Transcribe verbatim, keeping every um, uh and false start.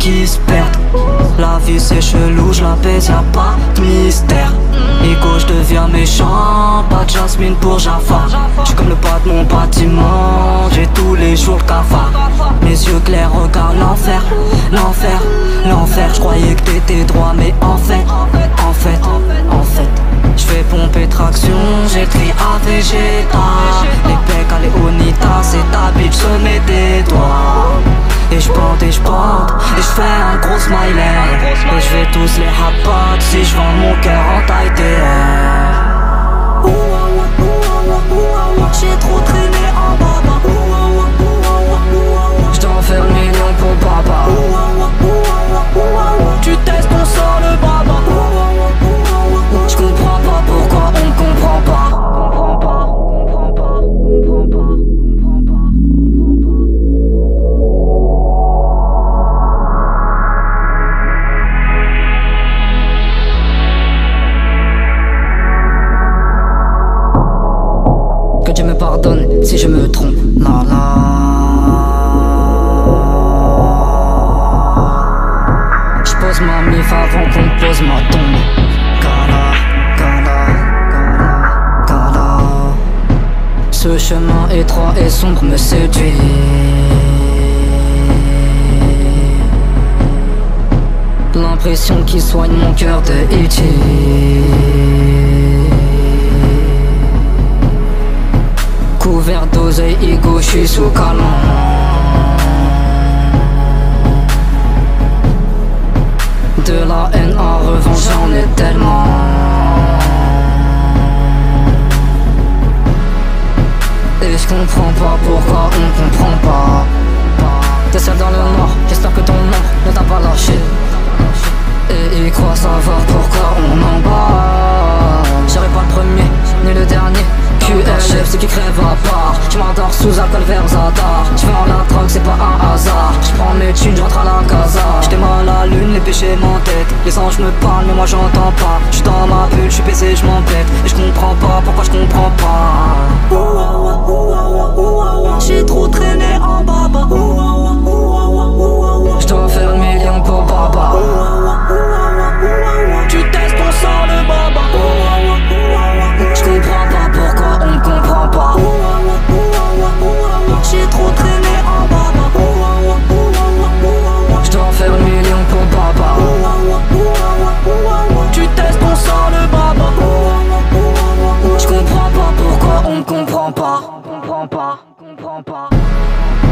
qui se perdent. La vie c'est chelou, je la baise, y'a pas de mystère. Nico je deviens méchant, pas de Jasmine pour Jafar. J'suis comme le pas de mon bâtiment, j'ai tous les jours le cafard. Mes yeux clairs regardent l'enfer, l'enfer, l'enfer. J'croyais que t'étais droit mais en fait, en fait, en fait j'fais pomper traction, j'écris A Vegeta. Les pecs à Léonita, c'est ta bitch, se met des doigts. Et j'bande et j'bande, et j'fais un gros smiley. Et j'vais tous les hapotes si j'vends mon cœur en taille T R. J'ai trop traîné en baba. J'dois faire le million pour baba. Tu testes, on sort le baba. J'comprends pas pourquoi on me comprend pas. Comprends pas, comprends pas, comprends pas, comprends pas. Que Dieu me pardonne si je me trompe. La la. J'pose ma mif avant qu'on pose ma tombe. Gala, gala, gala, gala. Ce chemin étroit et sombre me séduit. L'impression qui soigne mon cœur de E T couvert d'oseille, ego, j'suis sous canon. De la haine en revanche j'en ai tellement. Et j'comprends pas pourquoi on comprend pas. T'es seul dans le noir, j'espère que ton ombre ne t'a pas lâché. Et ils croient savoir pourquoi on en bat. J'serai pas le premier, ni le dernier. Q R chef, ceux qui crèvent à part. J'm'endors sous alcool vers Zadar. J'vais en la drogue, c'est pas un hasard. J'prends mes thunes, j'entre à la casa. J'étais mal à la lune, les péchés m'entêtent. Les anges me parlent, mais moi j'entends pas. J'suis dans ma bulle, j'suis baisé, j'm'embête. Et j'comprends pas pourquoi j'comprends pas. J'ai trop traîné en baba. J'dois faire le million pour baba. Tu testes, on sort le baba. J'comprends pas pourquoi on me comprend pas. J'ai trop traîné en baba. J'dois faire le million pour baba. Tu testes, on sort le baba. J'comprends pas pourquoi on me comprend pas. Comprends pas, comprends pas.